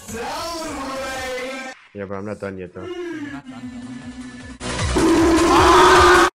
Yeah, but I'm not done yet though. You're not done, though.